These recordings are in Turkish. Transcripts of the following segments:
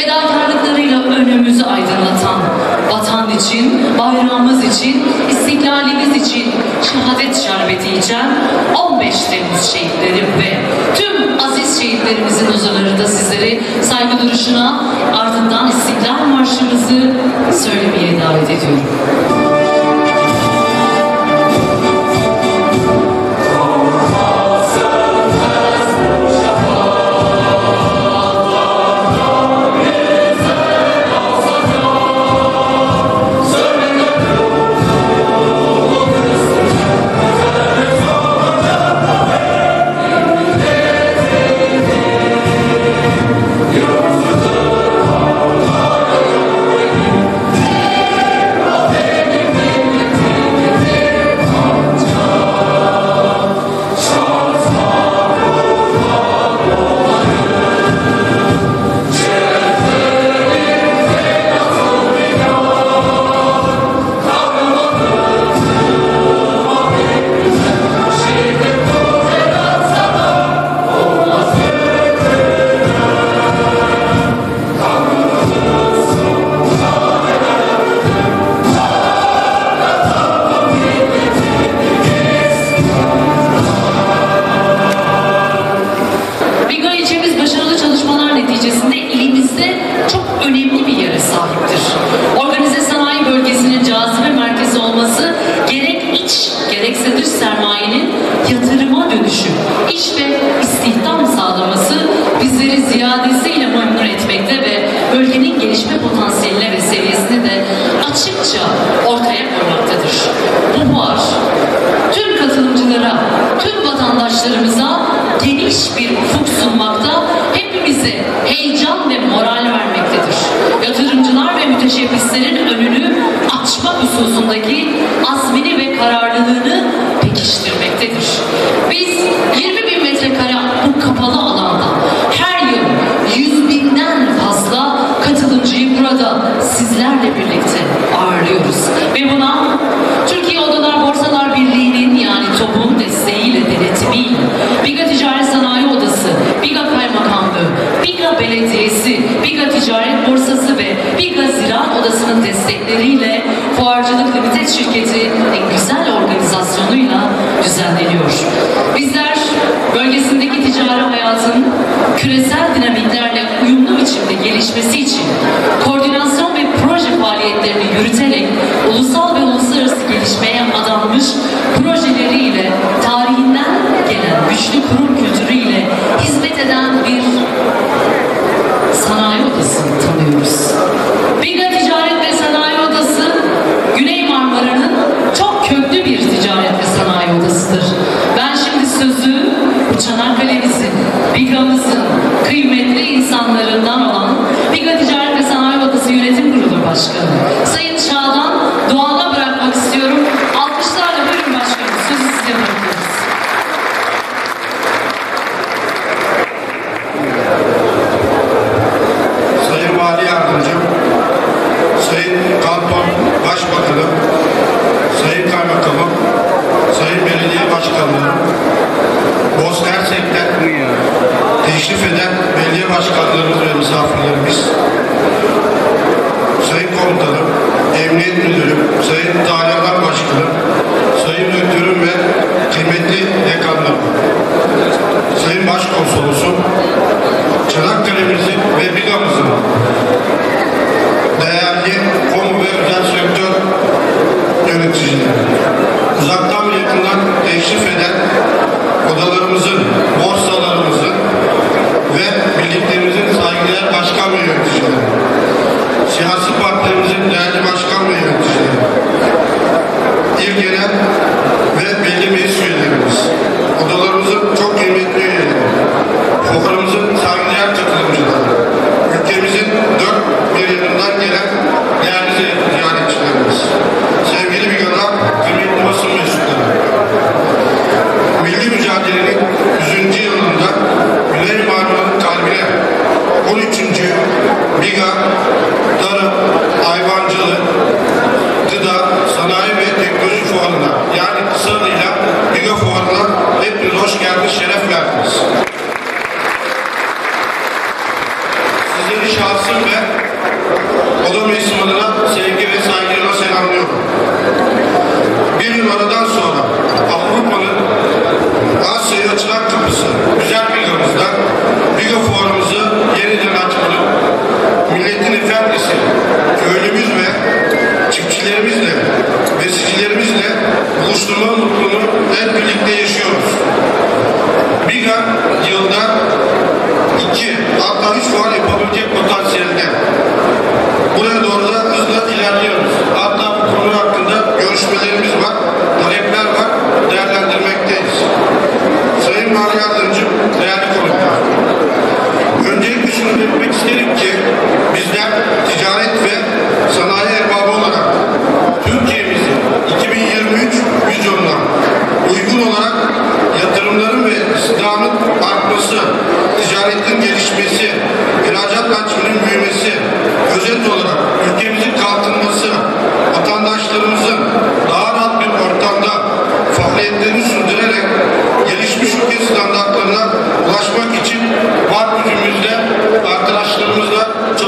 fedakarlıklarıyla önümüzü aydınlatan, vatan için, bayrağımız için, istiklalimiz için şehadet şerbeti içen 15 Temmuz şehitleri ve tüm aziz şehitlerimizin huzurlarında sizleri saygı duruşuna, ardından İstiklal Marşımızı söylemeye davet ediyorum. Gerekse dış sermayenin yatırıma dönüşü, iş ve istihdam sağlaması bizleri ziyadesiyle memnun etmekte ve bölgenin gelişme potansiyeline ve seviyesini de açıkça ortaya koymaktadır. Bu fuar tüm katılımcılara, tüm vatandaşlarımıza geniş bir ufuk sunmakta, hepimize heyecan ve moral vermektedir. Yatırımcılar ve müteşebbislerin önünü açmak hususundaki azmini ve kararlılığını pekiştirmektedir. Biz 20.000 metrekare bu kapalı alanda her yıl 100.000'den fazla katılımcıyı burada sizlerle birlikte ağırlıyoruz. Ve buna Türkiye Odalar Borsalar Birliği'nin, yani TOB'un desteğiyle, denetimiyle, BİGA Ticaret Sanayi Odası, BİGA Kaymakamlığı, BİGA Belediyesi, BİGA Ticaret Borsası ve BİGA Ziraat Odası'nın destekleriyle Fuarcılık Limited şirketi güzel organizasyonuyla düzenleniyor. Bizler bölgesindeki ticari hayatın küresel dinamiklerle uyumlu biçimde gelişmesi için koordinasyon ve proje faaliyetlerini yürüterek ulusal ve uluslararası gelişmeye adanmış projeleriyle, tarihinden gelen güçlü kurum kültürüyle hizmet eden bir sanayi odasını tanıyoruz. BİGA Ticaret ve Sanayi Odası, Güney Marmara'nın çok köklü bir ticaret ve sanayi odasıdır. Ben şimdi sözü Çanakkale'mizin, BİGA'mızın kıymetli insanlarından olan BİGA Ticaret ve Sanayi Odası Yönetim Kurulu Başkanı Sayın Şadan Doğan'a bırakmak istiyorum. Alkışlarla buyurun başkanım, sözü size bırakıyoruz. Sayın Vali Yardımcım, Sayın Kanton Başbakanım, Sayın Kaymakamım, Sayın Belediye Başkanlarım, Bozkersek'ten teşrif eden belediye başkanlarımız ve misafirlerimiz, Sayın Komutanım, Emniyet Müdürüm, Sayın Talimat Başkanım, Sayın Rektörüm ve kıymetli dekanlarım, Sayın Başkonsolosum, Çanakkale'mizin ve BİGA'mızın değerli kamu ve özel sektör yöneticileri, uzaktan ve yakından teşrif eden odalarımızın, borsalarımızın ve birliklerimizin saygıdeğer başkan ve yöneticileri, siyasi partilerimizin değerli başkan ve yöneticileri, il genel ve belli meclis üyelerimiz, odalarımızın çok kıymetli üyeleri, fuarımızın saygıdeğer katılımcıları, ülkemizin dört bir yanından gelen değerli ziyaretçilerimiz, sevgili BİGA'da kıymetli basın mensupları, milli mücadelenin 100. yılında Güney Marmara'nın kalbine 13. BİGA, tarım, hayvancılık, gıda, sanayi ve teknoloji fuarına, yani kısa adıyla BİGA fuarına hepiniz hoş geldiniz, şeref verdiniz. Sizleri şahsım ve oda mensuplarına sevgi ve saygıyla selamlıyorum. Bir yıl aradan sonra Avrupa'nın Asya'ya açılan kapısı güzel Biga'mızda Biga Fuarımızı yeniden açmanın milletin efendisi, köylümüz ve çiftçilerimizle, besicilerimizle buluşturma mutluluğunu hep birlikte yaşıyoruz. Biga yılda 2 hatta 3 fuar yapabilecek potansiyelde. Buraya doğru da hızla ilerliyoruz. Hatta bu konu hakkında görüşmelerimiz var, talepler var, değerlendirmekteyiz. Sayın Mali Yardımcım, değerli konuklar. Öncelikle şunu belirtmek isterim ki bizler ticaret ve sanayi erbabı olarak Türkiye'mizin 2023 vizyonuna uygun olarak yatırımların ve istihdamın artması, ticaretin gelişmesi, ihracat hacminin büyümesi, özet olarak ülkemizin kalkınması, vatandaşlarımızın daha rahat bir ortamda faaliyetlerini sürdürerek gelişmiş ülke standartlarına ulaşmak için var gücümüzle arkadaşlarımızla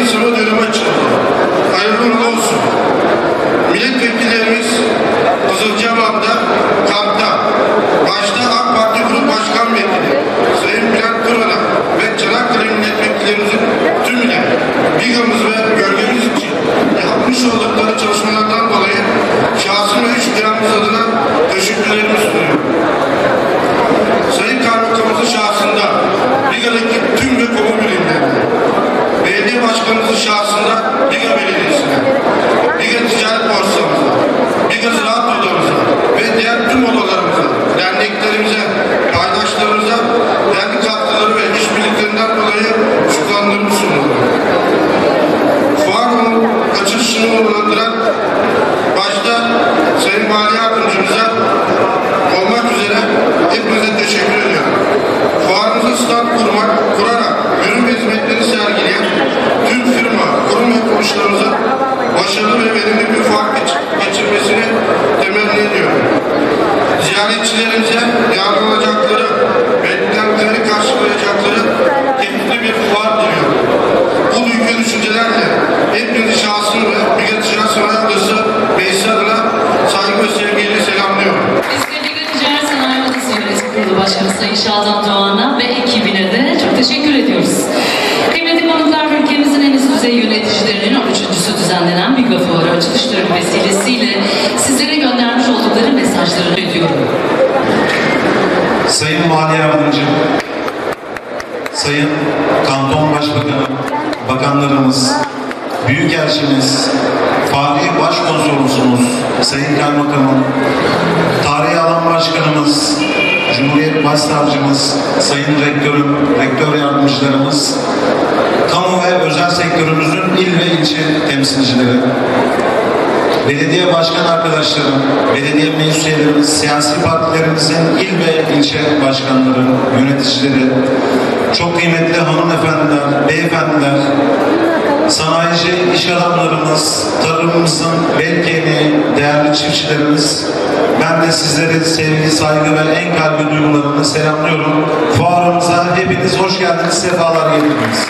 ısınma dönemi açıldı. Hayırlı uğurlu olsun. Milletvekillerimiz Kızılcahamam'da kampta, başta AK Parti Grup Başkan Vekili Sayın Bülent Turan'a ve Çanakkale milletvekillerimizin tümüne BİGA'mız ve bölgemiz için yapmış oldukları çalışmalardan dolayı şahsım ve üç biramız adına teşekkürlerimi sunuyorum. Sayın Kaymakamımızın şahsında BİGA'daki tüm ve kamu birimlerine, belediye başkanımızın şahsında BİGA Belediyesi'ne, BİGA Ticaret Borsamıza, BİGA Ziraat Odamıza ve diğer tüm odalarımıza, derneklerimize, paydaşlarımıza değerli katkıları ve işbirliklerinden dolayı şükranlarımı sunuyorum. Fuarın açılışını uğurlandıran başta Sayın Mali Yardımcımıza olmak üzere hepinize teşekkür ediyorum. Fuarımızı stand kurarak ürün ve hizmetleri sergileyen tüm firma, kurum ve kuruluşlarımıza başarılı ve verimli bir fuar geçirmesini temenni ediyorum. Ziyaretçilerimize yararlanacakları, beklentileri karşılayacakları keyifli bir fuar diliyorum. Bu duygu düşüncelerle hepinizi şahsım ve BİGA Ticaret Sanayi Odası Meclisi adına saygı ve sevgiyle selamlıyorum. Biz de BİGA Ticaret Sanayi Odası Yönetim Kurulu Başkanı Sayın Şadan Doğan'a ve ekibine de çok teşekkür ediyoruz. Kıymetli konuklar, ülkemizin en üst düzey yöneticilerinin 13.sü düzenlenen BİGA Fuarı açılış töreni vesilesiyle sizlere göndermiş oldukları mesajları ediyorum. Sayın Mali Yardımcım, Sayın Kanton Başbakanı, bakanlarımız, Büyükelçimiz, Fahri Başkonsolosumuz, Sayın Kaymakamım, Tarihi Alan Başkanımız, Cumhuriyet Başsavcımız, Sayın Rektörüm, Rektör Yardımcılarımız, kamu ve özel sektörümüzün il ve ilçe temsilcileri, belediye başkan arkadaşlarım, belediye meclis üyelerimiz, siyasi partilerimizin il ve ilçe başkanları, yöneticileri, çok kıymetli hanımefendiler, beyefendiler, sanayici iş adamlarımız, tarımımızın bel kemiği, değerli çiftçilerimiz, ben de sizleri sevgi, saygı ve en kalbi duygularımla selamlıyorum. Fuarımıza hepiniz hoş geldiniz, sefalar getirdiniz.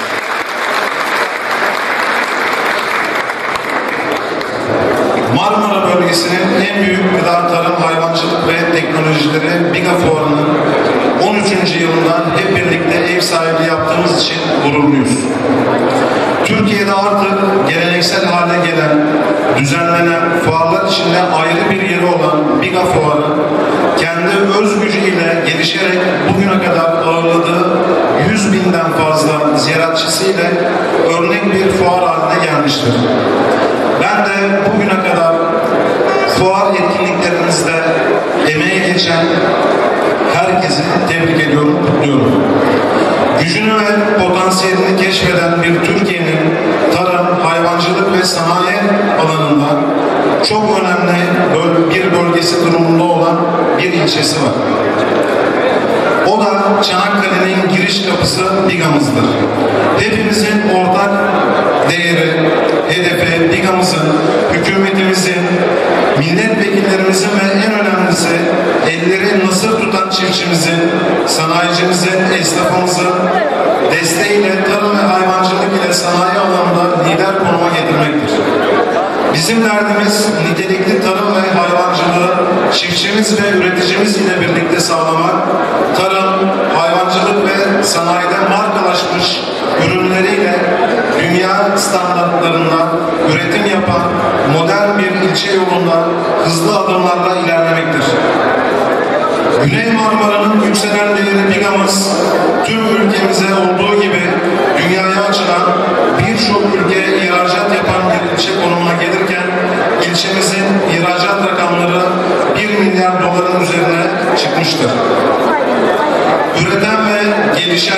Marmara bölgesinin en büyük gıda, tarım, hayvancılık ve teknolojileri BİGA Fuarı'nın 13. yılında hep birlikte ev sahipliği yaptığımız için gururluyuz. Türkiye'de artık geleneksel hale gelen, düzenlenen fuarlar içinde ayrı bir yeri olan BİGA Fuarı, kendi öz gücüyle gelişerek bugüne kadar ağırladığı 100.000'den fazla ziyaretçisiyle örnek bir fuar haline gelmiştir. Ben de bugüne kadar fuar etkinliklerimizde emeği geçen herkesi tebrik ediyorum, kutluyorum. Gücünü ve potansiyelini keşfeden bir Türkiye'nin tarım, hayvancılık ve sanayi alanında çok önemli bir bölgesi durumunda olan bir ilçesi var. O da Çanakkale'nin giriş kapısı BİGA'mızdır. Hepimizin ortak değeri, hedefi BİGA'mızın, hükümetimizin, milletvekillerimizin ve en önemlisi elleri nasır tutan çiftçimizin, sanayicimizin, esnafımızın desteğiyle tarım ve hayvancılık ile sanayi alanında lider konuma getirmektir. Bizim derdimiz nitelikli tarım ve hayvancılığı çiftçimiz ve üreticimiz ile birlikte sağlamak, tarım, hayvancılık ve sanayide markalaşmış ürünleriyle dünya standartlarında üretim yapan modern bir ilçe yolunda hızlı adımlarla ilerlemektir. Güney Marmara'nın yükselen değeri BİGA'mız tüm ülkemize olduğu gibi dünyaya açılan birçok ülkeye ihracat yapan bir ilçe konumuna gelirken ilçemizin ihracat rakamları 1 milyar doların üzerine çıkmıştır. Üreten ve gelişen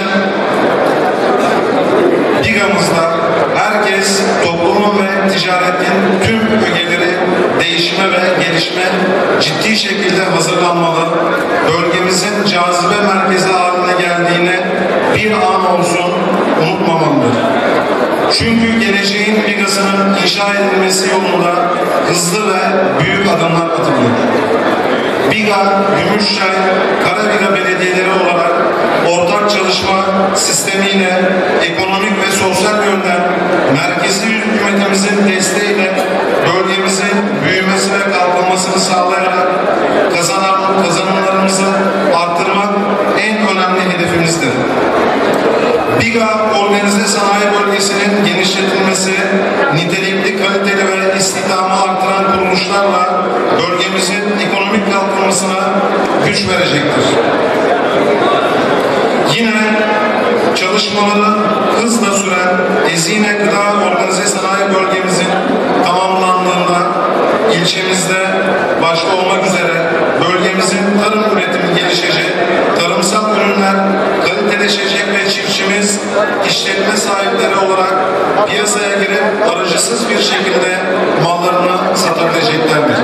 BİGA'mızda herkes toplumun ve ticaretin tüm ögeleri değişime ve gelişme ciddi şekilde hazırlanmalı, bölgemizin cazibe merkezi haline geldiğini bir an olsun unutmamalıdır. Çünkü geleceğin BİGA'sının inşa edilmesi yolunda hızlı ve büyük adımlar atılıyor. BİGA, Gümüşçay, KarabİGA belediyeleri olarak ortak çalışma sistemiyle ekonomik ve sosyal yönden merkezi hükümetimizin desteğiyle bölgemizin büyümesi ve kalkınmasını sağlayarak kazanımlarımızı arttırmak en önemli hedefimizdir. BİGA Organize Sanayi Bölgesi'nin genişletilmesi, nitelikli, kaliteli ve istihdamı arttıran kuruluşlarla bölgemizin ekonomik kalkınmasına güç verecektir. Yine çalışmaları hızla süren Ezine Gıda Organize Sanayi Bölgemizin tamamlandığında ilçemizde başta olmak üzere bölgemizin tarım üretimi gelişecek, tarımsal ürünler kaliteleşecek ve çiftçimiz işletme sahipleri olarak piyasaya girip aracısız bir şekilde mallarını satabileceklerdir.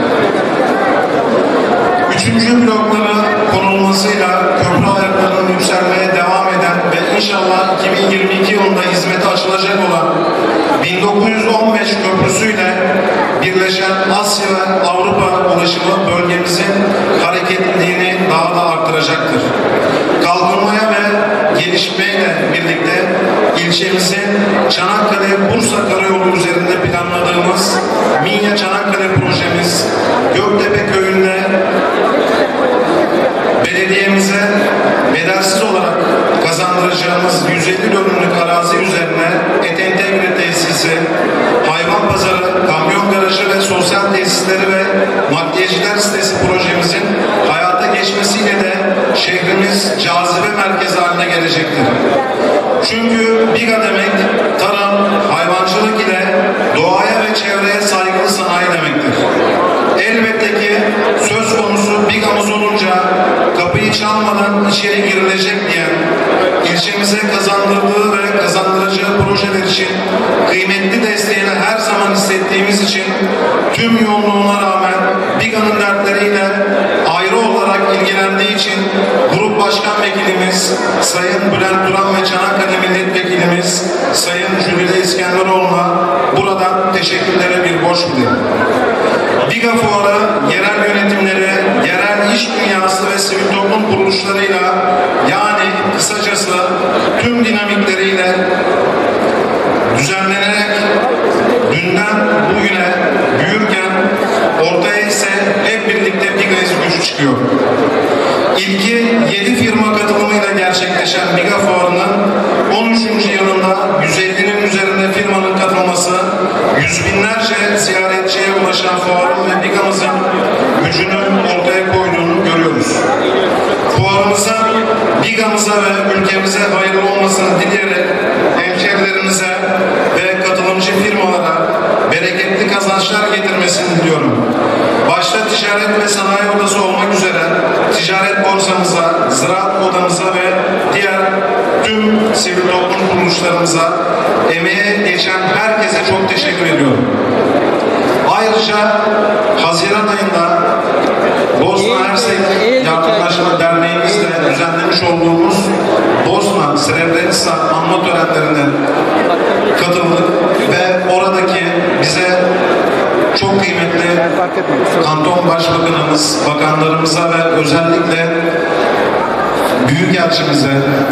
Üçüncü blokların konulmasıyla köprü ayaklarının yükselmeye devam eden ve inşallah 2022 yılında hizmete açılacak olan 1915 köprüsüyle birleşen Asya ve Avrupa ulaşımı bölgemizin hareketliliğini daha da arttıracaktır. Kalkınmaya ve gelişmeyle birlikte ilçemizin Çanakkale-Bursa Karayolu üzerinde planladığımız Minya Çanakkale projemiz Göktepe köyünde belediyemize bedelsiz olarak kazandıracağımız 150 dönümlük arazi üzerine et entegre tesisi, hayvan pazarı, kamyon garajı ve sosyal tesisleri ve nakliyeciler sitesi projemizin hayata geçmesiyle de şehrimiz cazibe merkezi haline gelecektir. Çünkü BİGA demek tarım, hayvancılık ile doğaya ve çevreye saygılı sanayi demektir. Elbette ki söz konusu BİGA'mız olunca kapıyı çalmadan içeri girilecek diyen, ilçemize kazandırdığı ve kazandıracağı projeler için kıymetli desteğini her zaman hissettiğimiz için tüm yoğunluğuna rağmen BİGA'nın dertleriyle ayrı olarak ilgilendiği için Grup Başkan Vekilimiz Sayın Bülent Duran ve Çanakkale Milletvekilimiz Sayın Jülide İskenderoğlu'na buradan teşekkürlere bir borç bilirim. BİGA Fuarı, yerel yönetimleri, yerel iş dünyası ve sivil toplum kuruluşlarıyla, yani kısacası tüm dinamikleriyle düzenlenerek dünden bugüne büyürken ortaya ise hep birlikte BİGA'yız güç çıkıyor. İlki 7 firma katılımıyla gerçekleşen BİGA Fuarı'nın 13. yılında 150'nin üzerinde firmanın katılması, yüz binlerce ziyaretçiye ulaşan fuarın ve BİGA'mızın gücünü ortaya koyduğunu görüyoruz. Fuarımıza, BİGA'mıza ve ülkemize hayırlı olmasını dileyerek hemşehrilerimize ve katılımcı firmalara bereketli kazançlar getirmesini diliyorum. Başta Ticaret ve Sanayi Odası olmak üzere ticaret borsamıza, ziraat odamıza ve diğer tüm sivil toplum kuruluşlarımıza, emeğe geçen herkese çok teşekkür ediyorum. Ayrıca Haziran ayında Bosna Hersek Yardımlaşma Derneğimizle düzenlemiş olduğumuz Bosna Srebrenica anma törenlerine katıldık ve oradaki bize çok kıymetli Kanton Başbakanımız, bakanlarımıza ve özellikle Büyükelçimize,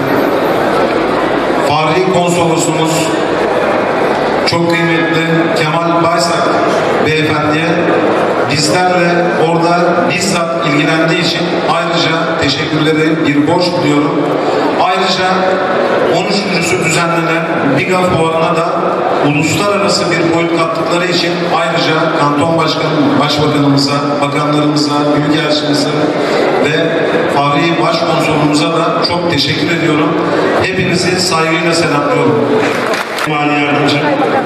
Fahri Konsolosumuz, çok kıymetli Kemal Baysak Beyefendi'ye bizlerle orada bizzat ilgilendiği için ayrıca teşekkürleri bir borç biliyorum. Ayrıca 13.sü düzenlenen BİGA Fuarı'na da uluslararası bir boyut kattıkları için ayrıca Kanton Başbakanımıza, bakanlarımıza, Büyükelçimize ve Fahri Başkonsolumuza da çok teşekkür ediyorum. Hepinizi saygıyla selamlıyorum. Mali Yardımcım,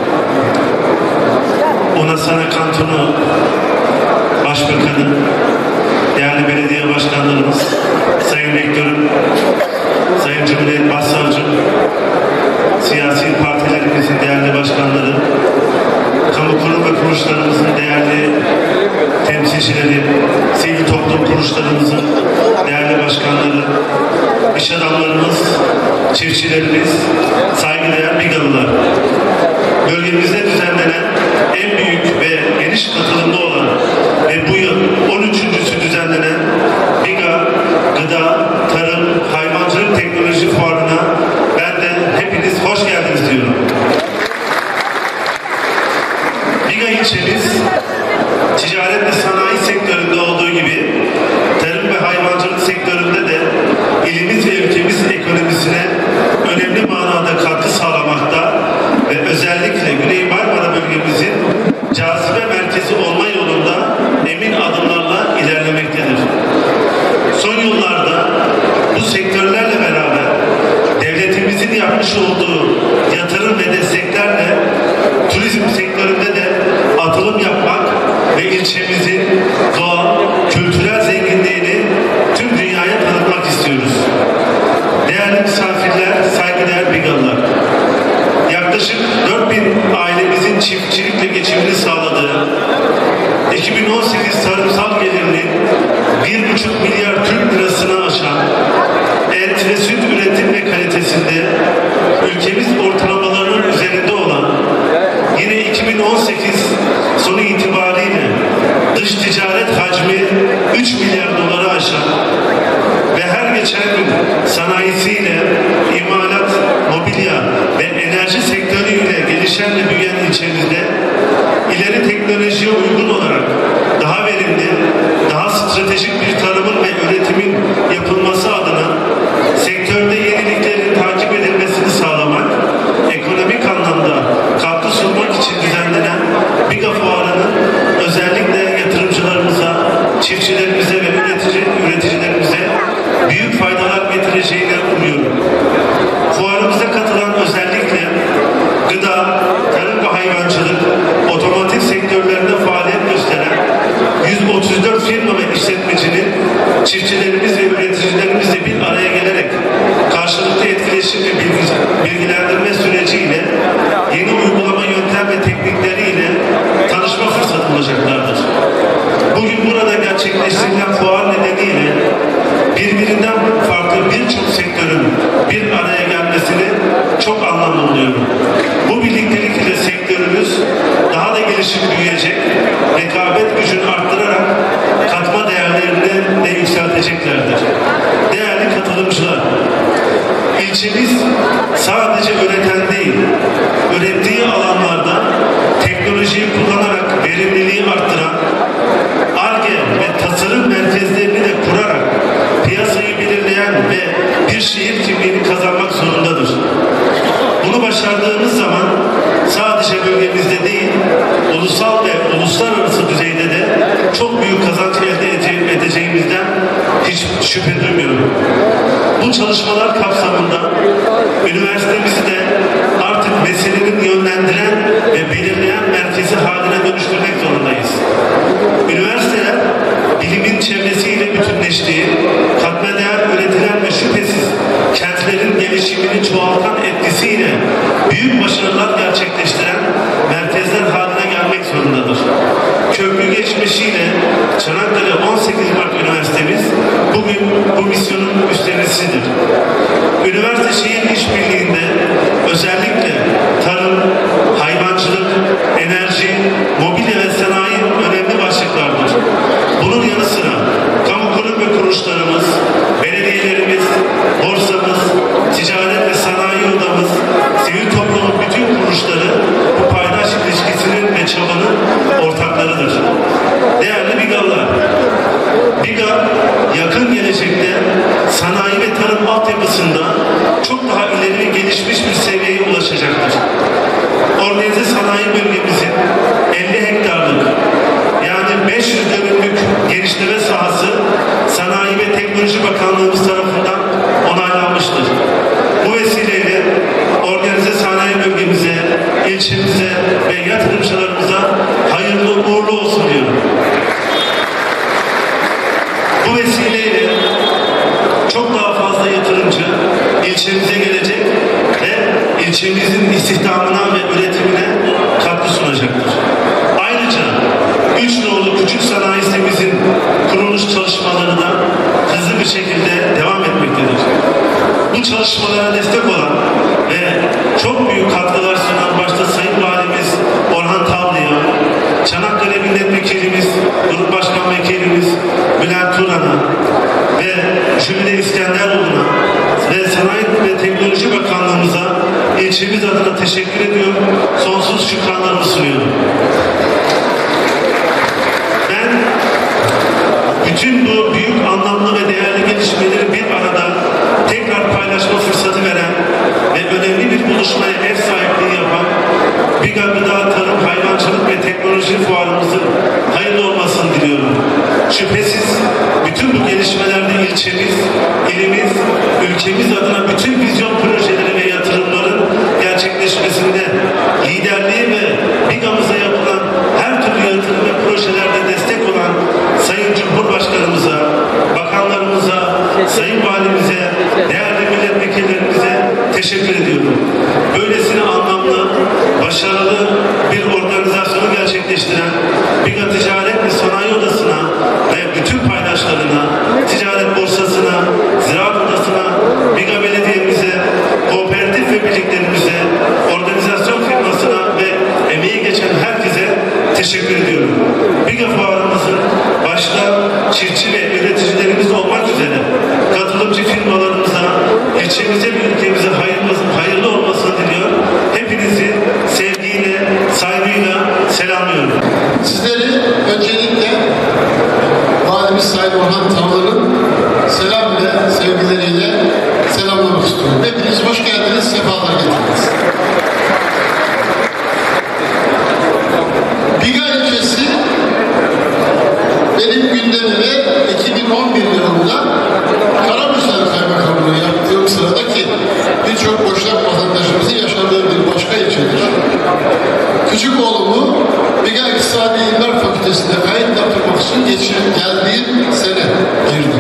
Onasana Kantonu Başbakanı, değerli belediye başkanlarımız, Sayın Rektörüm, Sayın Cumhuriyet Başsavcım, siyasi partilerimizin değerli başkanları, kamu kurum ve kuruluşlarımızın değerli temsilcileri, sivil toplum kuruluşlarımızın değerli başkanları, iş adamlarımız, çiftçilerimiz, saygıdeğer BİGA'lılar. Bölgemizde düzenlenen en büyük ve geniş katılımlı olan ve bu yıl 13.sü düzenlenen BİGA, Gıda, Tarım, Hayvancılık Teknoloji Fuarı'na ben de hepiniz hoş geldiniz diyorum. Biga ilçemiz ticaret ve sanayi sektöründe olduğu gibi tarım ve hayvancılık sektöründe de ilimiz ve ülkemiz ekonomisine önemli manada katkı sağlamakta ve özellikle Güney Marmara bölgemizin cazibe merkezi olma yolunda emin adımlarla ilerlemektedir. Son yıllarda bu sektörlerle beraber devletimizin yapmış olduğu yatırım ve desteklerle turizm sektöründe de atılım yapmak ve ilçemizin doğal, kültürel zenginliğini tüm dünyaya tanıtmak istiyoruz. Değerli misafirler, saygıdeğer Bigalılar, yaklaşık 4000 ailemizin çiftçilikle geçimini sağladığı 2018 tarımsal gelirinin 1,5 milyar Türk lirasını aşan et ve süt üretim ve kalitesinde ülkemiz ortalamalarının üzerinde olan, yine 2018 sonu itibariyle dış ticaret hacmi 3 milyar doları aşan ve her geçen gün sanayisiyle, imalat, mobilya ve enerji sektörüyle gelişen ve büyüyen ilçemizde ileri teknolojiye uygun olarak daha verimli, daha stratejik bir tarımın ve üretimin yapılması adına sektörde yeniliklerin takip edilmesini sağlamak, ekonomik anlamda katkı sunmak için düzenlenen Biga Fuarı'nın özellikle yatırımcılarımıza, çiftçilerimize ve üreticilerimize büyük faydalar getireceğini umuyorum. Fuarımıza katılan özellikle gıda, tarım ve hayvancılık, otomotiv sektörlerinde faaliyet gösteren 134 firma ve işletmecinin çiftçilerimiz ve üreticilerimizle bir araya gelerek karşılıklı etkileşim ve bilgilendirme süreciyle yeni uygulama yöntem ve teknikleriyle tanışma fırsatı bulacaklardır. Bugün burada gerçekleştirilen fuar nedeniyle birbirinden farklı birçok sektörün bir araya gelmesini çok anlamlı buluyorum. Bu birliktelik ile sektörümüz daha da gelişip büyüyecek, rekabet gücünü arttırarak katma değerlerini de yükselteceklerdir. Değerli katılımcılar, ilçemiz sadece üreten değil, ürettiği alanlarda teknolojiyi kullanarak verimliliği arttıran, Ar-Ge ve tasarım merkezlerini de kurarak piyasayı belirleyen ve bir şehir kimliğini kazanmak zorundadır. Bunu başardığımız zaman sadece bölgemizde değil, ulusal ve uluslararası düzeyde de çok büyük kazanç elde edeceğimizden hiç şüphe duymuyorum. Bu çalışmalar kapsamında üniversitemizi de artık meselenin yönlendiren ve belirleyen merkezi haline dönüştürmek zorundayız. Üniversiteler bilimin çevresiyle bütünleştiği, katma değer üretilen ve şüphesiz kentlerin gelişimini çoğaltan etkisiyle büyük başarılar gerçekleştiren merkezler haline gelmek zorundadır. Köklü geçmişiyle Çanakkale 18 Mart Üniversitemiz bugün bu misyonun üstlenicisidir. Üniversite şehir işbirliğinde özellikle tarım, hayvancılık, enerji, mobilya ve sanayi önemli başlıklardır. Bunun yanı sıra kamu kurum ve kuruluşlarımız, belediyelerimiz, borsamız, ticaret ve sanayi odamız, sivil toplumun bütün kuruluşları bu paydaş ilişkisinin ve çabanın ortaklarıdır. Değerli Bigalılar, Biga yakın gelecekte sanayi ve tarım altyapısında çok daha ileri ve gelişmiş bir seviyeye ulaşacaktır. Organize sanayi bölgemizin 50 hektarlık yani 500 dönümlük genişleme sahası Sanayi ve Teknoloji Bakanlığımız tarafından onaylanmıştır. Bu vesileyle organize sanayi bölgemize, ilçemize ve yatırımcılarımıza hayırlı uğurlu olsun diyorum. Bu vesileyle çok daha fazla yatırımcı ilçemize gelecek ve ilçemizin istihdamına ve üretimine katkı sunacaktır. saygıyla selamlıyorum. Sizleri öncelikle Valimiz Sayın Orhan Tavlı'nın selam ve sevgileriyle selamlamak istiyorum. Hepiniz hoş geldiniz, sefalar getirdiniz. Biga ilçesi benim gündemime 2011 yılında Karabüsel Kaymakamlığı yaptığım sıradaki birçok boşnak vatandaşımızın yaşadığı bir başka ilçedir. Küçük oğlumu Biga İktisadi İlimler Fakültesi'nde kayıt yaptırmak için geldiğim sene girdi.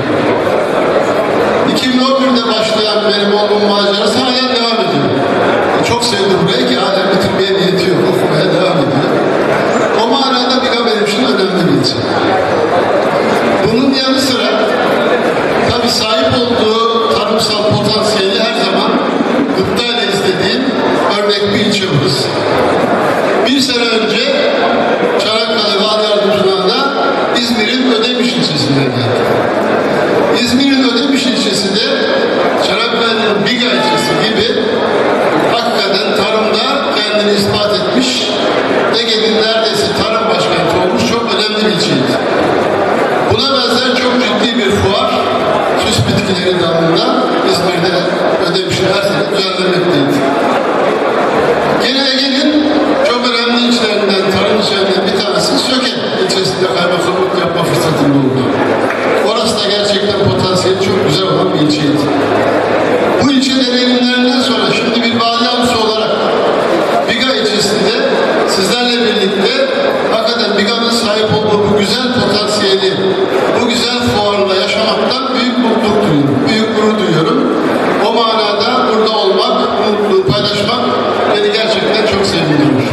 2011'de başlayan benim oğlumun macerası halen devam ediyor. Çok sevdi burayı ki halen bitirmeye niyeti yok. Okumaya devam ediyor. O manada Biga benim için önemli bir ilçe. Bunun yanı sıra tabii sahip olduğu tarımsal potansiyeli her zaman gıptayla izlediğim örnek bir ilçe burası. Bir sene önce Çanakkale Vali Yardımcılığı'na İzmir'in Ödemiş ilçesinden geldi. İzmir'in Ödemiş ilçesi de Çanakkale'nin Biga ilçesi gibi hakikaten tarımda kendini ispat etmiş, Ege'nin neredeyse tarım başkenti olmuş çok önemli bir ilçeydi. Buna benzer çok ciddi bir fuar, süs bitkileri dalında İzmir'de Ödemiş'in her sene düzenlenmekteydi. Yine Ege'nin çok önemli ilçelerinden, tarım ilçelerinden bir tanesi Söke ilçesinde kaymakamlık yapma fırsatım oldu. Orası da gerçekten potansiyeli çok güzel olan bir ilçeydi. Bu ilçe deneyimlerinden sonra şimdi bir vali yardımcısı olarak Biga ilçesinde sizlerle birlikte hakikaten Biga'nın sahip olduğu bu güzel potansiyeli, bu güzel fuarla yaşamaktan büyük mutluluk duyuyorum, büyük gurur duyuyorum. O manada burada olmak, mutluluğu paylaşmak beni gerçekten çok sevindiriyor.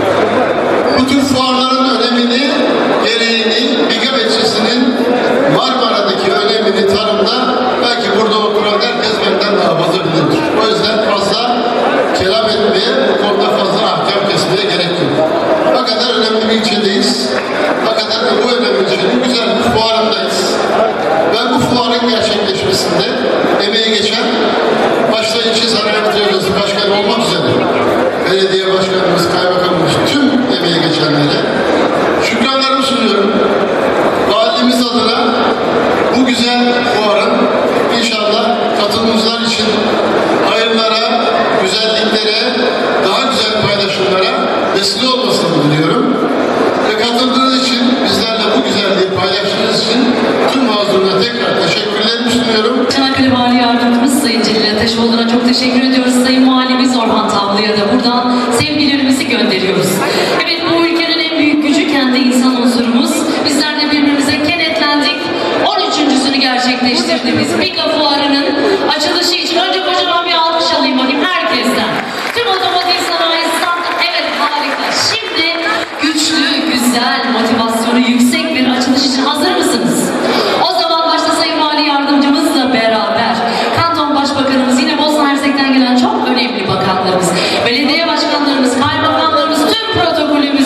Bu tür fuarların önemini, gereğini, Biga ilçesinin Marmara'daki önemini tarımda belki burada oturan herkes benden daha fazla bilir. O yüzden fazla kelam etmeye, bu konuda fazla ahkam kesmeye gerek yok. Hakikaten önemli bir ilçedeyiz. Hakikaten de bu önemli ilçenin güzel bir fuarındayız. Ben bu fuarın gerçekleşmesinde emeği geçen başta ilçe sanayi müdürlüğü başkanı olmak üzere belediye başkanımız, kaymakamımız, tüm emeği geçenlere şükranlarımı sunuyorum. Valimiz adına bu güzel fuarın inşallah katılımcılar için hayırlara, güzelliklere, daha güzel paylaşımlara vesile olmasını diliyorum. Ve katıldığınız için, bizlerle bu güzelliği paylaştığınız için tüm mazlumuna tekrar teşekkürlerimi sunuyorum. Çanakkale Vali Yardımcımız Sayın Celil Ateşoğlu'na çok teşekkür ediyoruz. Sayın Valimiz Orhan Tavlı'ya da buradan sevgilerimizi gönderiyoruz. Evet, bu ülkenin en büyük gücü kendi insan unsurumuz. Bizler de birbirimize kenetlendik. 13.sünü gerçekleştirdiğimiz Biga Fuarı'nın açılışı için önce kocaman bir alkış alayım bakayım herkesten. Tüm otomotiv sanayi standı, evet harika. Şimdi güçlü, güzel, motivasyonu yüksek bir açılış için hazır mısınız? O zaman başta Sayın Vali Yardımcımızla beraber Kanton Başbakanımız, yine Bosna Hersek'ten gelen çok önemli bakanlarımız, belediye başkanlarımız, kaymakamlarımız, tüm protokolümüz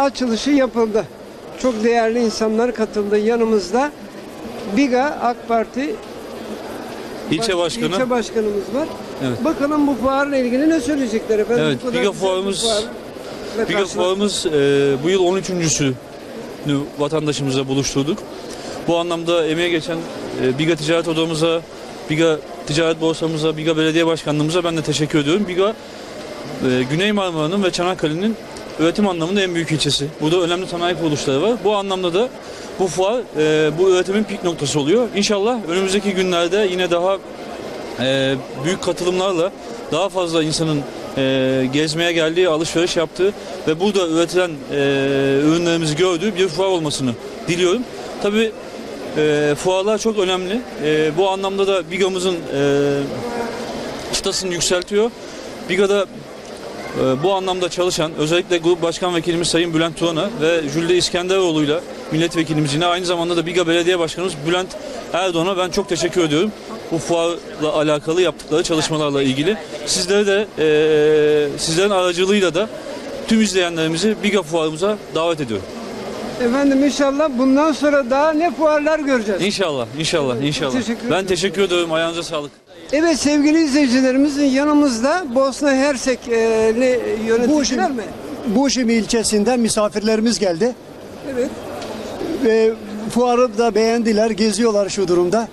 açılışı yapıldı. Çok değerli insanlar katıldı yanımızda. Biga AK Parti İlçe başkanı. İlçe başkanımız var. Evet. Bakalım bu fuarla ilgili ne söyleyecekler efendim? Evet, Bu kadar Biga güzel bir fuarımız- fuarla Biga karşılaştık. fuarımız bu yıl 13.sünü vatandaşımıza buluşturduk. Bu anlamda emeğe geçen Biga Ticaret Odamıza, Biga Ticaret Borsamıza, Biga Belediye Başkanlığımıza ben de teşekkür ediyorum. Biga Güney Marmara'nın ve Çanakkale'nin üretim anlamında en büyük ilçesi. Burada önemli sanayi kuruluşları var. Bu anlamda da bu fuar bu üretimin pik noktası oluyor. İnşallah önümüzdeki günlerde yine daha büyük katılımlarla daha fazla insanın gezmeye geldiği, alışveriş yaptığı ve burada üretilen ürünlerimizi gördüğü bir fuar olmasını diliyorum. Tabii fuarlar çok önemli. Bu anlamda da Biga'mızın çıtasını yükseltiyor. Biga'da bu anlamda çalışan özellikle Grup Başkan Vekilimiz Sayın Bülent Turan'a ve Jülde İskenderoğlu'yla milletvekilimiz yine aynı zamanda da Biga Belediye Başkanımız Bülent Erdoğan'a ben çok teşekkür ediyorum. Bu fuarla alakalı yaptıkları çalışmalarla ilgili. Sizlere de sizlerin aracılığıyla da tüm izleyenlerimizi Biga fuarımıza davet ediyorum. Efendim inşallah bundan sonra daha ne fuarlar göreceğiz. İnşallah, inşallah, inşallah. teşekkür Ben ederim. teşekkür ediyorum. Ayağınıza sağlık. Evet sevgili izleyicilerimizin yanımızda Bosna Hersekli yöneticiler mi? Buşim ilçesinden misafirlerimiz geldi. Evet. Ve fuarı da beğendiler, geziyorlar şu durumda.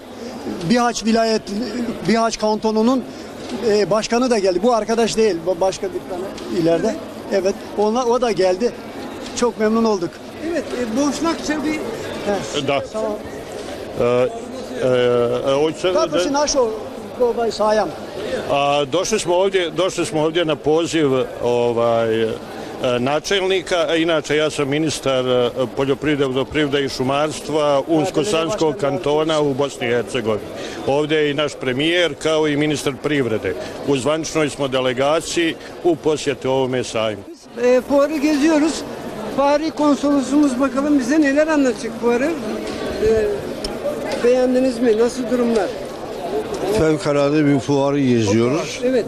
Bihaç kantonunun başkanı da geldi. Bu arkadaş değil, başka bir tane ileride. Evet, o da geldi. Çok memnun olduk. Evet, Boşnakça bir Da. tamam. Kako si našao sajam? Došli smo ovdje na poziv načelnika, a inače ja sam ministar poljoprivrede, vodoprivrede i šumarstva Unsko-Sanskog kantona u Bosni i Hercegovini. Ovdje je i naš premijer kao i ministar privrede. U zvaničnoj smo delegaciji u posjeti ovome sajmu. Fuarı geziyoruz. Fahri konsolosumuz bakalım bize neler anlatacak fuarı. Beğendiniz mi? Nasıl durumlar? Fevkalade bir fuarı geziyoruz. Evet.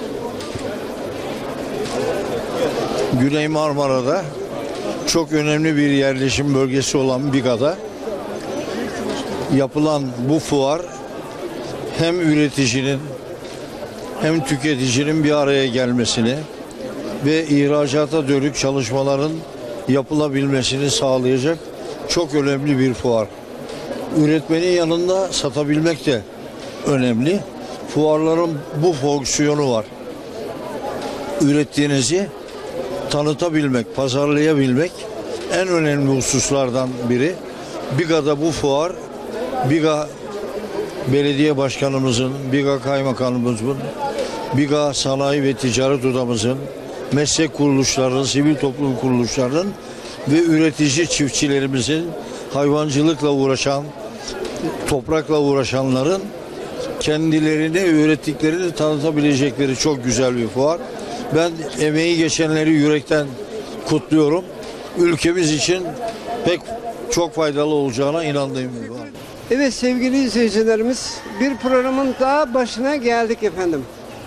Güney Marmara'da çok önemli bir yerleşim bölgesi olan Biga'da yapılan bu fuar hem üreticinin hem tüketicinin bir araya gelmesini ve ihracata dönük çalışmaların yapılabilmesini sağlayacak çok önemli bir fuar. Üretmenin yanında satabilmek de önemli. Fuarların bu fonksiyonu var. Ürettiğinizi tanıtabilmek, pazarlayabilmek en önemli hususlardan biri. Biga'da bu fuar, Biga Belediye Başkanımızın, Biga Kaymakamımızın, Biga Sanayi ve Ticaret Odamızın, meslek kuruluşlarının, sivil toplum kuruluşlarının ve üretici çiftçilerimizin, hayvancılıkla uğraşan, toprakla uğraşanların kendilerini, ürettiklerini tanıtabilecekleri çok güzel bir fuar. Ben emeği geçenleri yürekten kutluyorum. Ülkemiz için çok faydalı olacağına inandığım bir fuar. Evet sevgili izleyicilerimiz bir programın daha başına geldik efendim.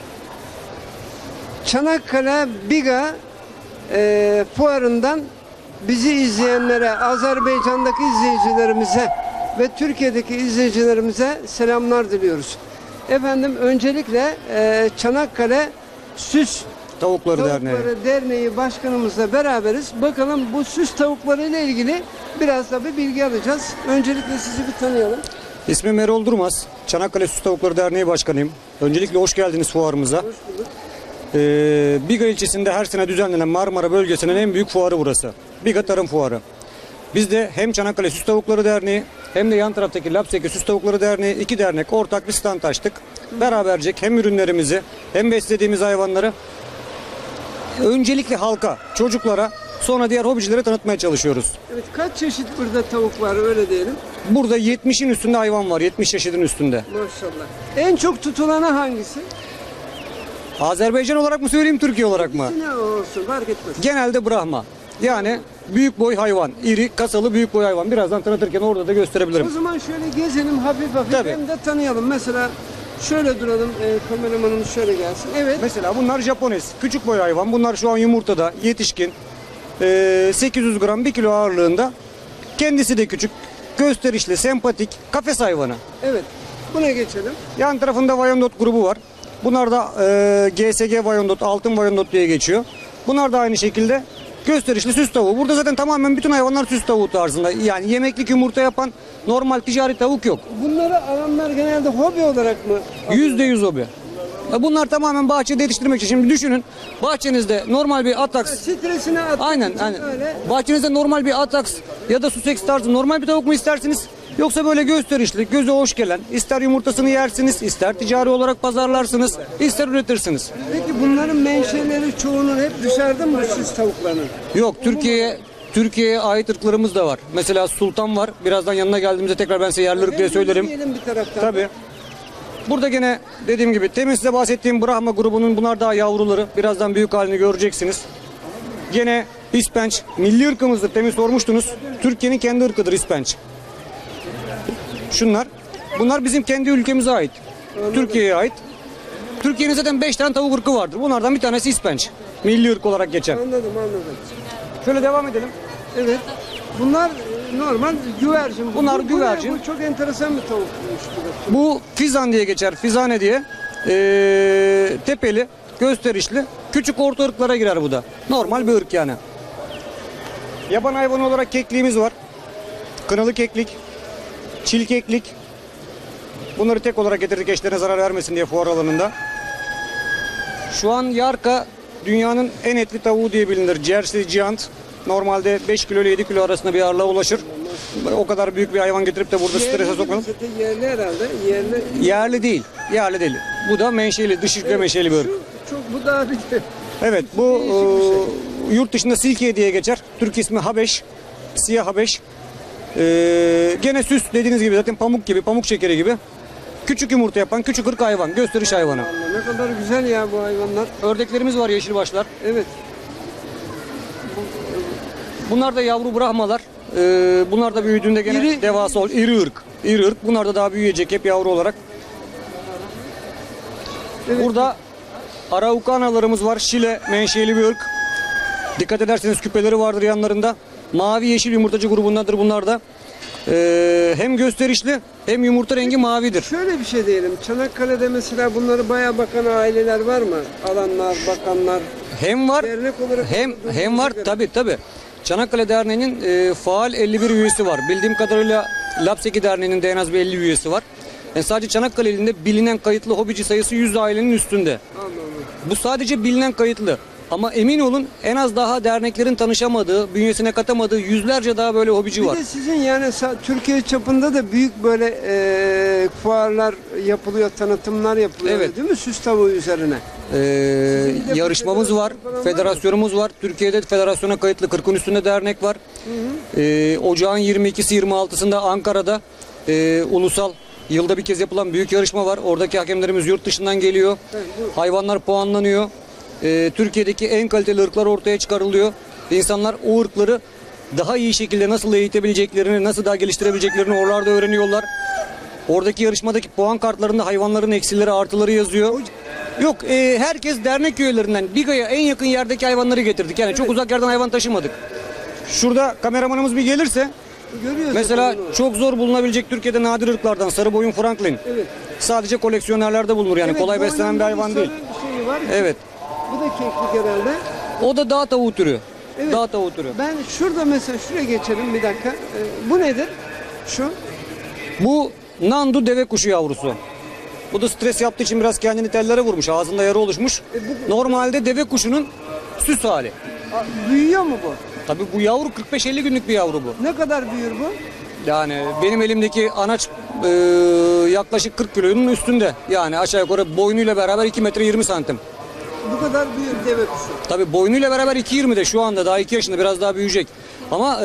Çanakkale Biga fuarından bizi izleyenlere, Azerbaycan'daki izleyicilerimize ve Türkiye'deki izleyicilerimize selamlar diliyoruz. Efendim öncelikle Çanakkale Süs Tavukları Derneği. Derneği Başkanımızla beraberiz. Bakalım bu süs tavukları ile ilgili biraz da bir bilgi alacağız. Öncelikle sizi bir tanıyalım. İsmim Erol Durmaz. Çanakkale Süs Tavukları Derneği Başkanıyım. Öncelikle hoş geldiniz fuarımıza. Hoş bulduk. Biga ilçesinde her sene düzenlenen Marmara bölgesinin en büyük fuarı burası. Biga Tarım Fuarı. Biz de hem Çanakkale Süs Tavukları Derneği hem de yan taraftaki Lapseki Süs Tavukları Derneği iki dernek ortak bir stand açtık. Beraberce hem ürünlerimizi hem beslediğimiz hayvanları öncelikle halka, çocuklara, sonra diğer hobicilere tanıtmaya çalışıyoruz. Evet, kaç çeşit burada tavuk var öyle diyelim. Burada 70'in üstünde hayvan var, 70 çeşidin üstünde. Maşallah. En çok tutulanı hangisi? Azerbaycan olarak mı söyleyeyim, Türkiye olarak mı? Ne olsun fark etmez. Genelde Brahma. Yani büyük boy hayvan, iri, kasalı büyük boy hayvan. Birazdan tanıtırken orada da gösterebilirim. O zaman şöyle gezelim hafif hafif Tabii. hem de tanıyalım. Mesela şöyle duralım, kameramanımız şöyle gelsin. Evet. Mesela bunlar Japones, küçük boy hayvan. Bunlar şu an yumurtada, yetişkin. 800 gram 1 kilo ağırlığında. Kendisi de küçük, gösterişli, sempatik, kafes hayvanı. Evet. Buna geçelim. Yan tarafında Wyandotte grubu var. Bunlar da GSG Wyandotte, altın Wyandotte diye geçiyor. Bunlar da aynı şekilde gösterişli süs tavuğu. Burada zaten tamamen bütün hayvanlar süs tavuğu tarzında. Yani yemeklik yumurta yapan normal ticari tavuk yok. Bunları alanlar genelde hobi olarak mı? %100 hobi. Bunlar tamamen bahçede yetiştirmek için. Şimdi düşünün, bahçenizde normal bir Atax, Stresine atmak aynen, için aynen. öyle. Bahçenizde normal bir Atax ya da Sussex tarzı normal bir tavuk mu istersiniz? Yoksa böyle gösterişli, göze hoş gelen, ister yumurtasını yersiniz, ister ticari olarak pazarlarsınız, ister üretirsiniz. Peki bunların menşeleri çoğunun hep dışarıda mı süs tavuklarının? Yok, Türkiye'ye ait ırklarımız da var. Mesela Sultan var. Birazdan yanına geldiğimizde tekrar ben size yerli ırk diye söylerim. Diyelim bir taraftan. Tabii. Burada gene dediğim gibi temin size bahsettiğim Brahma grubunun bunlar daha yavruları. Birazdan büyük halini göreceksiniz. Gene İspenç. Milli ırkımızdır. Temin sormuştunuz. Türkiye'nin kendi ırkıdır İspenç. Şunlar. Bunlar bizim kendi ülkemize ait. Türkiye'ye ait. Türkiye'nin zaten 5 tane tavuk ırkı vardır. Bunlardan bir tanesi İspenç. Milli ırk olarak geçen. Anladım. Şöyle devam edelim. Evet. Bunlar normal güvercin. Bunlar Bu ne? güvercin. Bu çok enteresan bir tavukmuş. Bu fizan diye geçer. Fizane diye. Tepeli, gösterişli. Küçük orta ırklara girer bu da. Normal bir ırk yani. Yaban hayvanı olarak kekliğimiz var. Kınalı keklik. Çil keklik. Bunları tek olarak getirdik eşlerine zarar vermesin diye fuar alanında. Şu an Yarka dünyanın en etli tavuğu diye bilinir. Jersey Giant. Normalde 5 kilo ile 7 kilo arasında bir ağırlığa ulaşır. O kadar büyük bir hayvan getirip de burada strese sokmayalım. Yerli herhalde. Yerli değil. Yerli değil. Bu da menşeli, dış ülke menşeli bir ırk. Bu daha bir Evet, bu yurt dışında Silke diye geçer. Türk ismi Habeş. Siyah Habeş. Gene süs dediğiniz gibi zaten pamuk gibi, pamuk şekeri gibi. Küçük yumurta yapan küçük ırk hayvan, gösteriş hayvanı. Ne kadar güzel ya bu hayvanlar. Ördeklerimiz var, yeşil başlar. Evet. Bunlar da yavru Brahmalar. Bunlar da büyüdüğünde gene devasa iri ırk. İri ırk. Bunlar da daha büyüyecek hep yavru olarak. Evet. Burada Araukanalarımız var. Şile menşeli bir ırk. Dikkat ederseniz küpeleri vardır yanlarında. Mavi yeşil yumurtacı grubundandır bunlar da. Hem gösterişli hem yumurta rengi mavidir. Şöyle bir şey diyelim. Çanakkale'de mesela bunları bayağı bakan aileler var mı? Alanlar, bakanlar. Hem var Dernek olarak hem var tabi. Çanakkale Derneği'nin faal 51 üyesi var. Bildiğim kadarıyla Lapseki Derneği'nin de en az bir 50 üyesi var. Yani sadece Çanakkale ilinde bilinen kayıtlı hobici sayısı 100 ailenin üstünde. Bu sadece bilinen kayıtlı. Ama emin olun en az daha derneklerin tanışamadığı, bünyesine katamadığı yüzlerce daha böyle hobici var. Bir de sizin yani Türkiye çapında da büyük böyle fuarlar yapılıyor, tanıtımlar yapılıyor. Evet. Değil mi? Süs tavuğu üzerine. Yarışmamız var, federasyonumuz var. Türkiye'de federasyona kayıtlı 40'ın üstünde dernek var. Ocağın 22'si 26'sında Ankara'da ulusal yılda bir kez yapılan büyük yarışma var. Oradaki hakemlerimiz yurt dışından geliyor. Hayvanlar puanlanıyor. Türkiye'deki en kaliteli ırklar ortaya çıkarılıyor. İnsanlar o ırkları daha iyi şekilde nasıl eğitebileceklerini, nasıl daha geliştirebileceklerini oralarda öğreniyorlar. Oradaki yarışmadaki puan kartlarında hayvanların eksileri, artıları yazıyor. Yok, herkes dernek üyelerinden Biga'ya en yakın yerdeki hayvanları getirdik. Yani çok uzak yerden hayvan taşımadık. Şurada kameramanımız bir gelirse, mesela çok zor bulunabilecek Türkiye'de nadir ırklardan sarı boyun Franklin. Evet. Sadece koleksiyonerlerde bulunur yani kolay beslenen bir hayvan değil. Şey var. Evet. Bu da keklik herhalde. O da dağ tavuğu türü. Evet. Dağ tavuğu türü. Ben şurada mesela şuraya geçelim bir dakika. Bu nedir? Şu. Bu Nandu deve kuşu yavrusu. Bu da stres yaptığı için biraz kendini tellere vurmuş. Ağzında yara oluşmuş. Normalde deve kuşunun süs hali. Büyüyor mu bu? Tabii bu yavru 45-50 günlük bir yavru bu. Ne kadar büyür bu? Yani benim elimdeki anaç yaklaşık 40 kilonun üstünde. Yani aşağı yukarı boynuyla beraber 2 metre 20 santim. Bu kadar büyür deve kuşu. Tabii boynuyla beraber 2.20'de şu anda daha 2 yaşında biraz daha büyüyecek. Ama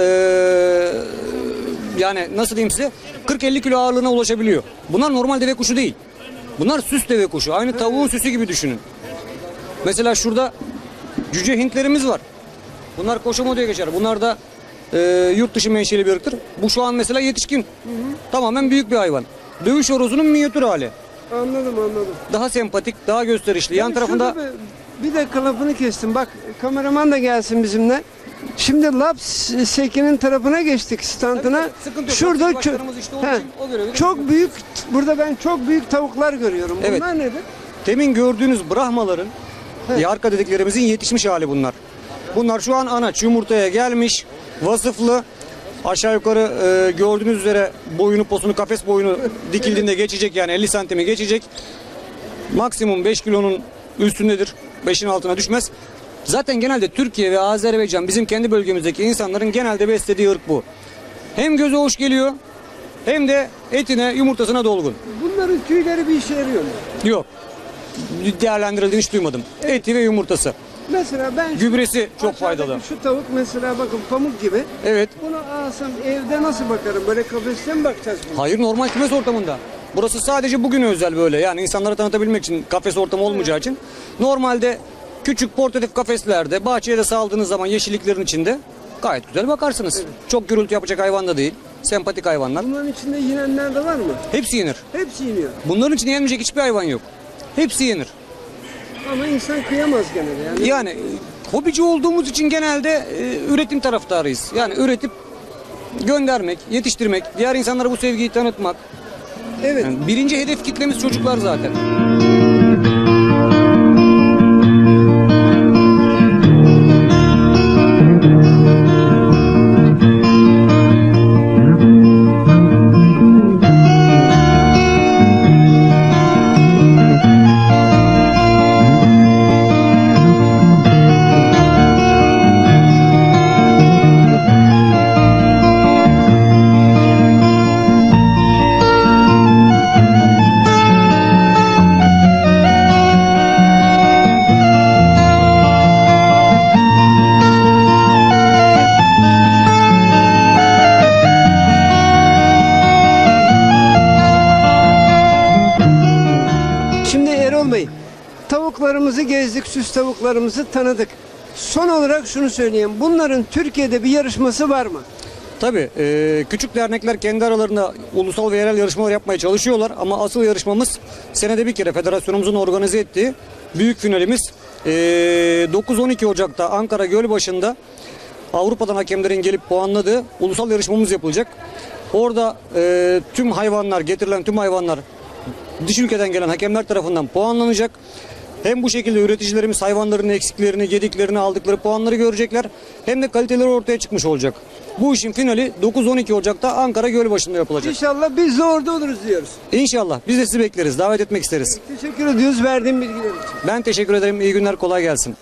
yani nasıl diyeyim size 40-50 kilo ağırlığına ulaşabiliyor. Bunlar normal deve kuşu değil. Bunlar süs deve kuşu. Aynı tavuğun süsü gibi düşünün. Mesela şurada cüce Hintlerimiz var. Bunlar koşomo diye geçer. Bunlar da yurt dışı menşeli bir ırktır. Bu şu an mesela yetişkin. Tamamen büyük bir hayvan. Dövüş horozunun minyatür hali. Anladım. Daha sempatik, daha gösterişli. Yan tarafında bir dakika lafını kestim. Bak kameraman da gelsin bizimle. Şimdi Lapseki'nin tarafına geçtik standına. Tabii, sıkıntı yok. Şurada Lapseki başkanımız işte onun için o görevi çok büyük, burada ben çok büyük tavuklar görüyorum. Evet. Bunlar nedir? Demin gördüğünüz Brahmaların, yarka dediklerimizin yetişmiş hali bunlar. Bunlar şu an anaç yumurtaya gelmiş, vasıflı. Aşağı yukarı gördüğünüz üzere boyunu, posunu, kafes boyunu dikildiğinde geçecek, yani 50 santimi geçecek. Maksimum 5 kilonun üstündedir. 5'in altına düşmez. Zaten genelde Türkiye ve Azerbaycan, bizim kendi bölgemizdeki insanların genelde beslediği ırk bu. Hem göze hoş geliyor hem de etine, yumurtasına dolgun. Bunların tüyleri bir işe yarıyor mu? Yok. Değerlendirildiğini hiç duymadım. Eti ve yumurtası. Mesela ben Gübresi çok aşağıdaki faydalı. Şu tavuk mesela bakın pamuk gibi. Evet. Bunu alsam evde nasıl bakarım? Böyle kafeste mi bakacağız bunu? Hayır, normal kümes ortamında. Burası sadece bugüne özel böyle. Yani insanlara tanıtabilmek için, kafes ortamı olmayacağı için. Normalde küçük portatif kafeslerde, bahçeye de saldığınız zaman yeşilliklerin içinde gayet güzel bakarsınız. Evet. Çok gürültü yapacak hayvan da değil. Sempatik hayvanlar. Bunların içinde yinenler de var mı? Hepsi yenir. Hepsi yiniyor. Bunların için yenmeyecek hiçbir hayvan yok. Hepsi yenir. Ama insan kıyamaz genelde. Yani hobici olduğumuz için genelde üretim taraftarıyız. Yani üretip göndermek, yetiştirmek, diğer insanlara bu sevgiyi tanıtmak. Evet. Yani birinci hedef kitlemiz çocuklar zaten. Tavuklarımızı gezdik, süs tavuklarımızı tanıdık. Son olarak şunu söyleyeyim. Bunların Türkiye'de bir yarışması var mı? Tabii küçük dernekler kendi aralarında ulusal ve yerel yarışmalar yapmaya çalışıyorlar. Ama asıl yarışmamız senede bir kere federasyonumuzun organize ettiği büyük finalimiz 9-12 Ocak'ta Ankara Gölbaşı'nda Avrupa'dan hakemlerin gelip puanladığı ulusal yarışmamız yapılacak. Orada tüm hayvanlar, getirilen tüm hayvanlar dış ülkeden gelen hakemler tarafından puanlanacak. Hem bu şekilde üreticilerimiz hayvanların eksiklerini, gediklerini, aldıkları puanları görecekler. Hem de kaliteleri ortaya çıkmış olacak. Bu işin finali 9-12 Ocak'ta Ankara Gölbaşı'nda yapılacak. İnşallah biz de orada oluruz diyoruz. İnşallah. Biz de sizi bekleriz. Davet etmek isteriz. Teşekkür ediyoruz verdiğin bilgiler için. Ben teşekkür ederim. İyi günler. Kolay gelsin.